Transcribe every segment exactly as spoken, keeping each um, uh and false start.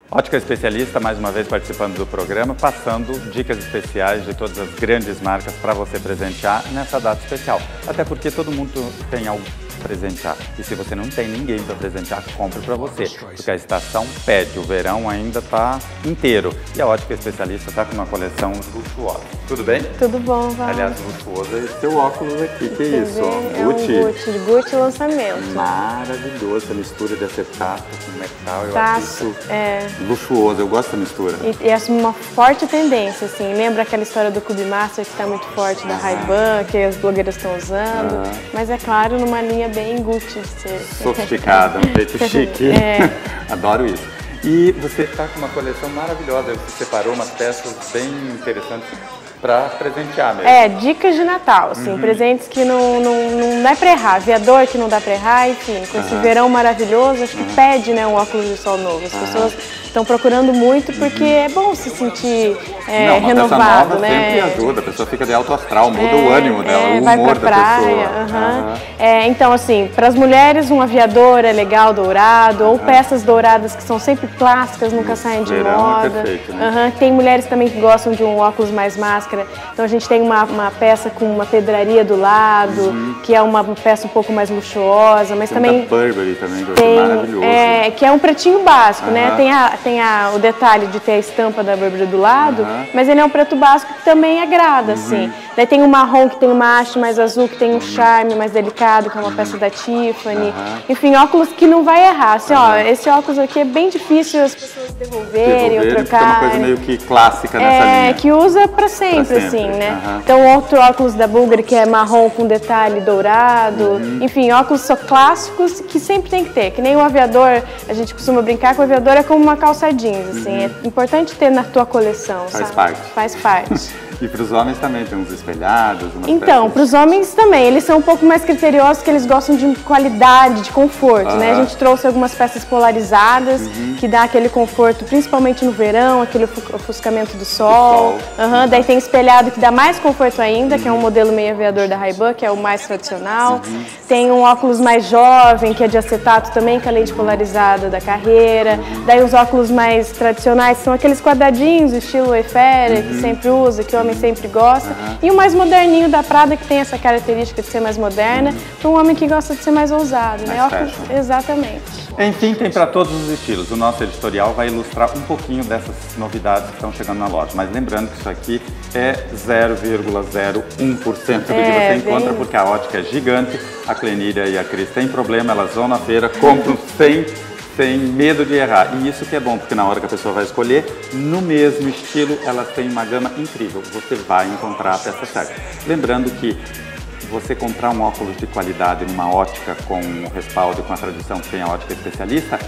Ótica Especialista, mais uma vez participando do programa, passando dicas especiais de todas as grandes marcas para você presentear nessa data especial. Até porque todo mundo tem algo para presentear. E se você não tem ninguém para presentear, compre para você. Porque a estação pede, o verão ainda está inteiro. E a Ótica Especialista está com uma coleção luxuosa. Tudo bem? Tudo bom, Val. Aliás, luxuoso é esse seu óculos aqui. Que é isso? É Gucci. um Gucci, Gucci lançamento. Maravilhoso, essa mistura de acetato com metal. Eu tá, acho isso é... luxuoso, eu gosto da mistura. E, e é uma forte tendência, assim. Lembra aquela história do Cube Master que está muito forte, da Ray-Ban, que as blogueiras estão usando. Ah. Mas é claro, numa linha bem Gucci de ser. Sofisticada, um jeito chique. É. Adoro isso. E você está com uma coleção maravilhosa, você separou umas peças bem interessantes para presentear mesmo. É, dicas de Natal, assim, uhum. presentes que não, não, não dá para errar, aviador que não dá para errar, enfim, com uhum. esse verão maravilhoso, acho que uhum. pede, né, um óculos de sol novo. As uhum. pessoas estão procurando muito porque uhum. é bom se sentir é, não, uma renovado, nova né? Sempre ajuda, a pessoa fica de alto astral, muda é, o ânimo dela, é, o vai humor pra da praia, pessoa. Uhum. Uhum. É, então, assim, para as mulheres um aviador é legal, dourado, ou uhum. peças douradas que são sempre clássicas, nunca Isso, saem de verão moda. É perfeito, né? Uhum. Tem mulheres também que gostam de um óculos mais máscara, então a gente tem uma, uma peça com uma pedraria do lado, uhum. que é uma peça um pouco mais luxuosa, mas tem também... Da Burberry também, que tem, é maravilhoso. É, que é um pretinho básico, uhum. né? Tem, a, tem a, o detalhe de ter a estampa da Burberry do lado, uhum. mas ele é um preto básico que também agrada, uhum. assim. Daí tem o marrom, que tem uma haste mais azul, que tem um uhum. charme mais delicado, que é uma uhum. peça da Tiffany. Uhum. Enfim, óculos que não vai errar. Assim, uhum. ó, esse óculos aqui é bem difícil as pessoas devolverem Devolver, ou trocarem. É uma coisa meio que clássica nessa é, linha. que usa pra sempre, pra sempre. assim, né? Uhum. Então, outro óculos da Bulgari, que é marrom com detalhe dourado. Uhum. Enfim, óculos só clássicos que sempre tem que ter. Que nem o aviador, a gente costuma brincar que o aviador é como uma calça jeans, assim. Uhum. É importante ter na tua coleção, Faz sabe? parte. Faz parte. E para os homens também tem uns espelhados? Umas então, para os homens também. Eles são um pouco mais criteriosos, que eles gostam de qualidade, de conforto, uhum. né? A gente trouxe algumas peças polarizadas, uhum. que dá aquele conforto, principalmente no verão, aquele ofuscamento do sol. Do sol. Uhum. Uhum. Daí tem espelhado que dá mais conforto ainda, uhum. que é um modelo meio aviador da Ray-Ban, que é o mais tradicional. Uhum. Tem um óculos mais jovem, que é de acetato também, com a lente polarizada da Carreira. Uhum. Daí os óculos mais tradicionais são aqueles quadradinhos, estilo Wayfarer, uhum. que sempre usa, que o homem sempre gosta. Uhum. E o mais moderninho da Prada, que tem essa característica de ser mais moderna, uhum. para um homem que gosta de ser mais ousado, mais né? Óculos, exatamente. Enfim, tem para todos os estilos. O nosso editorial vai ilustrar um pouquinho dessas novidades que estão chegando na loja. Mas lembrando que isso aqui é zero vírgula zero um por cento do que é, você encontra, bem... porque a ótica é gigante. A Clenilha e a Cris têm problema, elas vão na feira, compram sem... sem medo de errar. E isso que é bom, porque na hora que a pessoa vai escolher, no mesmo estilo, elas têm uma gama incrível. Você vai encontrar a peça certa. Lembrando que você comprar um óculos de qualidade numa ótica com o respaldo e com a tradição que tem a Ótica Especialista,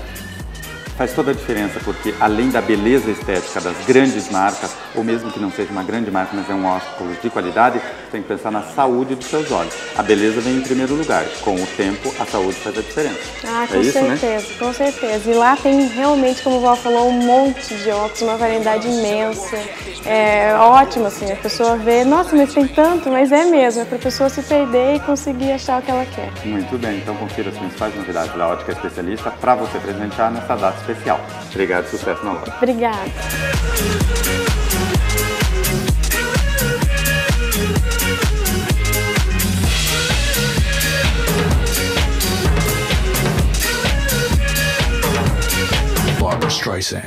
faz toda a diferença, porque além da beleza estética das grandes marcas, ou mesmo que não seja uma grande marca, mas é um óculos de qualidade, tem que pensar na saúde dos seus olhos. A beleza vem em primeiro lugar. Com o tempo, a saúde faz a diferença. Ah, com é isso, certeza, né? com certeza. E lá tem realmente, como o Val falou, um monte de óculos, uma variedade imensa. É ótimo, assim, a pessoa vê, nossa, mas tem tanto, mas é mesmo, é para a pessoa se perder e conseguir achar o que ela quer. Muito bem, então confira as principais novidades da Ótica Especialista para você presentear nessa data especial. Obrigado, sucesso na loja. Obrigada. Barbra Streisand.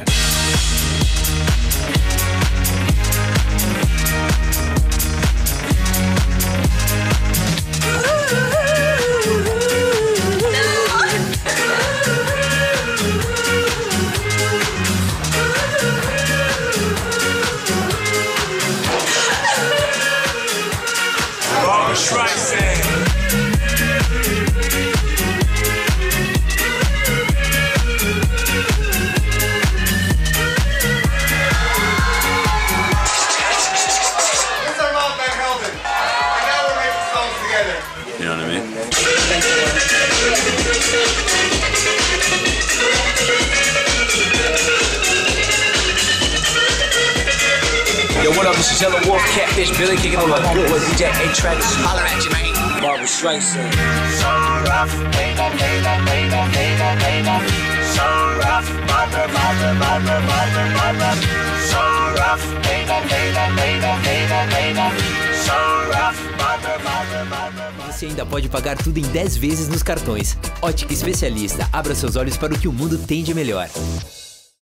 You know what I mean? Yo, what up? This is Yellow Wolf, Catfish, Billy, kicking on like good with D J A-Trax. Holler at you, man. Barbra Streisand. So rough, mother, mother, mother, mother, mother. So rough, baby, baby, baby, baby, baby. So rough, mother, mother, mother. Você ainda pode pagar tudo em dez vezes nos cartões. Ótica Especialista, abra seus olhos para o que o mundo tem de melhor.